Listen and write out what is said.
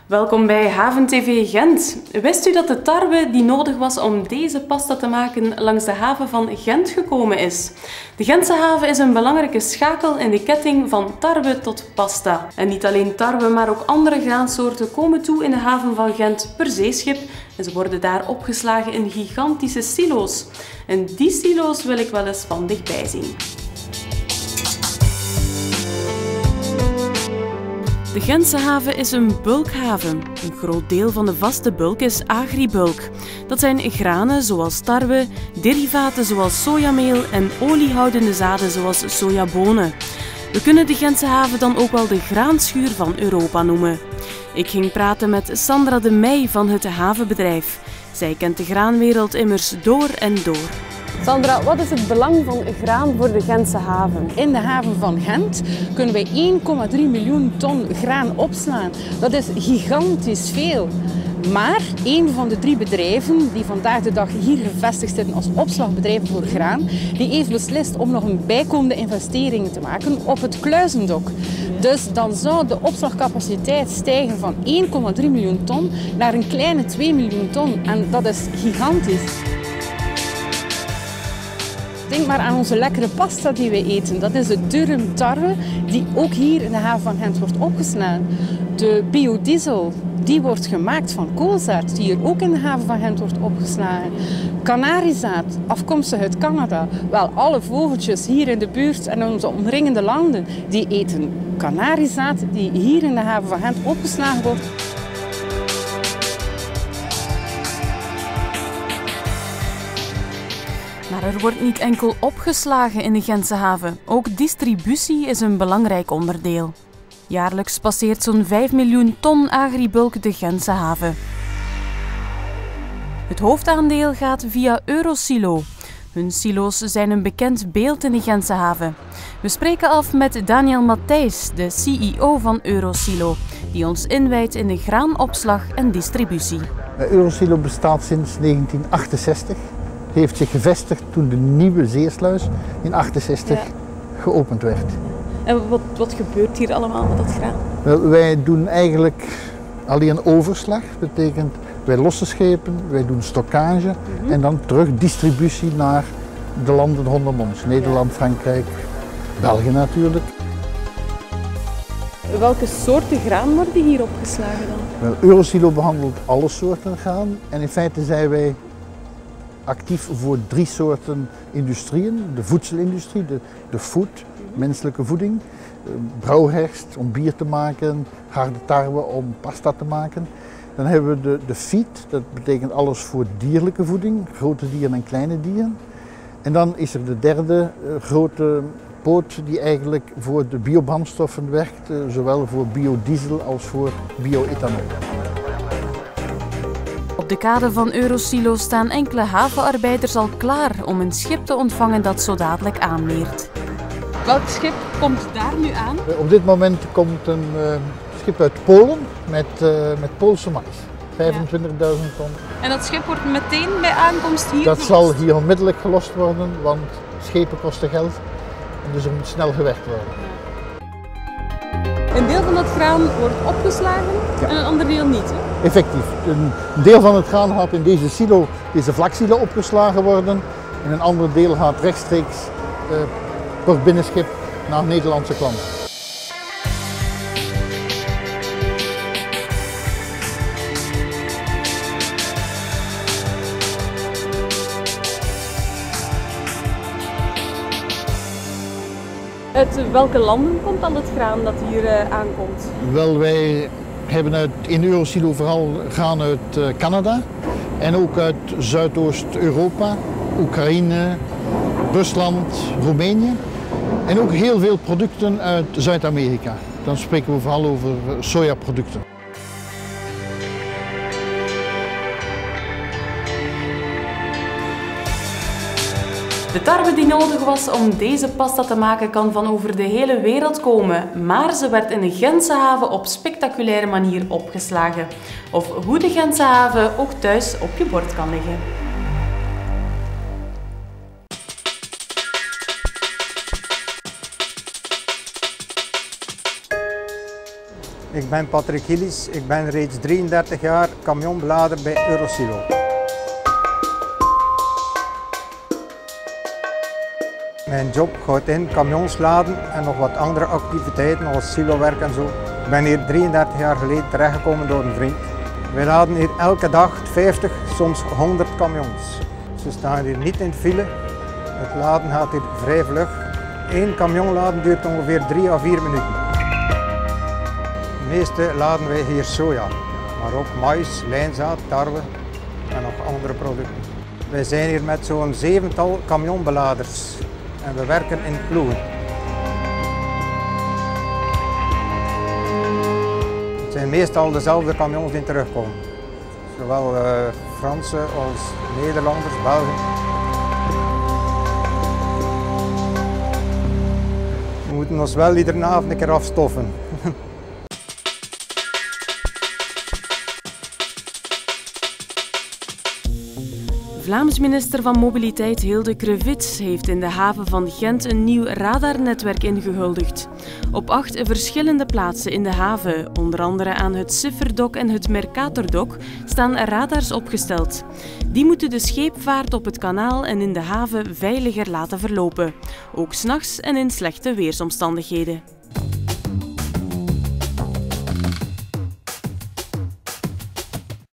Welkom bij HavenTV Gent. Wist u dat de tarwe die nodig was om deze pasta te maken langs de haven van Gent gekomen is? De Gentse haven is een belangrijke schakel in de ketting van tarwe tot pasta. En niet alleen tarwe, maar ook andere graansoorten komen toe in de haven van Gent per zeeschip. En ze worden daar opgeslagen in gigantische silo's. En die silo's wil ik wel eens van dichtbij zien. De Gentse haven is een bulkhaven. Een groot deel van de vaste bulk is agribulk. Dat zijn granen zoals tarwe, derivaten zoals sojameel en oliehoudende zaden zoals sojabonen. We kunnen de Gentse haven dan ook wel de graanschuur van Europa noemen. Ik ging praten met Sandra de Meij van het havenbedrijf. Zij kent de graanwereld immers door en door. Sandra, wat is het belang van graan voor de Gentse haven? In de haven van Gent kunnen wij 1,3 miljoen ton graan opslaan. Dat is gigantisch veel. Maar een van de 3 bedrijven die vandaag de dag hier gevestigd zitten als opslagbedrijven voor graan, die heeft beslist om nog een bijkomende investering te maken op het Kluizendok. Dus dan zou de opslagcapaciteit stijgen van 1,3 miljoen ton naar een kleine 2 miljoen ton. En dat is gigantisch. Denk maar aan onze lekkere pasta die we eten. Dat is de durum tarwe die ook hier in de haven van Gent wordt opgeslagen. De biodiesel die wordt gemaakt van koolzaad die hier ook in de haven van Gent wordt opgeslagen. Kanariezaad, afkomstig uit Canada. Wel, alle vogeltjes hier in de buurt en in onze omringende landen die eten kanariezaad die hier in de haven van Gent opgeslagen wordt. Maar er wordt niet enkel opgeslagen in de Gentse haven, ook distributie is een belangrijk onderdeel. Jaarlijks passeert zo'n 5 miljoen ton agribulk de Gentse haven. Het hoofdaandeel gaat via Eurosilo. Hun silo's zijn een bekend beeld in de Gentse haven. We spreken af met Daniel Matthijs, de CEO van Eurosilo, die ons inwijdt in de graanopslag en distributie. Eurosilo bestaat sinds 1968. Heeft zich gevestigd toen de nieuwe zeesluis in 1968 geopend werd. En wat gebeurt hier allemaal met dat graan? Wel, wij doen eigenlijk alleen overslag. Dat betekent wij lossen schepen, wij doen stockage en dan terug distributie naar de landen rondom ons. Nederland, Frankrijk, België natuurlijk. Welke soorten graan worden hier opgeslagen dan? Wel, Eurosilo behandelt alle soorten graan en in feite zijn wij actief voor 3 soorten industrieën. De voedselindustrie, de food, menselijke voeding, brouwherst om bier te maken, harde tarwe om pasta te maken. Dan hebben we de feed, dat betekent alles voor dierlijke voeding, grote dieren en kleine dieren. En dan is er de derde grote poot die eigenlijk voor de biobrandstoffen werkt, zowel voor biodiesel als voor bioethanol. Op de kade van Eurosilo staan enkele havenarbeiders al klaar om een schip te ontvangen dat zo dadelijk aanmeert. Welk schip komt daar nu aan? Op dit moment komt een schip uit Polen met Poolse mais, 25.000 ton. En dat schip wordt meteen bij aankomst hier Dat gelost? zal hier onmiddellijk gelost worden, want schepen kosten geld en dus er moet snel gewerkt worden. Een deel van dat graan wordt opgeslagen en een ander deel niet, hè? Effectief. Een deel van het graan gaat in deze silo, deze vlaksilo, opgeslagen worden en een ander deel gaat rechtstreeks per binnenschip naar Nederlandse klanten. Uit welke landen komt dan het graan dat hier aankomt? Wel, wij hebben in Eurosilo vooral graan uit Canada en ook uit Zuidoost-Europa, Oekraïne, Rusland, Roemenië en ook heel veel producten uit Zuid-Amerika. Dan spreken we vooral over sojaproducten. De tarwe die nodig was om deze pasta te maken kan van over de hele wereld komen, maar ze werd in de Gentse haven op spectaculaire manier opgeslagen. Of hoe de Gentse haven ook thuis op je bord kan liggen. Ik ben Patrick Gillis, ik ben reeds 33 jaar camionbelader bij Eurosilo. Mijn job houdt in camions laden en nog wat andere activiteiten als silowerk en zo. Ik ben hier 33 jaar geleden terechtgekomen door een vriend. Wij laden hier elke dag 50, soms 100 camions. Ze staan hier niet in file. Het laden gaat hier vrij vlug. 1 camion laden duurt ongeveer 3 à 4 minuten. Het meeste laden wij hier soja, maar ook mais, lijnzaad, tarwe en nog andere producten. Wij zijn hier met zo'n 7-tal camionbeladers en we werken in ploegen. Het zijn meestal dezelfde camions die terugkomen. Zowel Franse als Nederlanders, Belgen. We moeten ons wel iedere avond een keer afstoffen. Vlaams minister van Mobiliteit Hilde Krevits heeft in de haven van Gent een nieuw radarnetwerk ingehuldigd. Op 8 verschillende plaatsen in de haven, onder andere aan het Sifferdok en het Mercatordok, staan radars opgesteld. Die moeten de scheepvaart op het kanaal en in de haven veiliger laten verlopen, ook 's nachts en in slechte weersomstandigheden.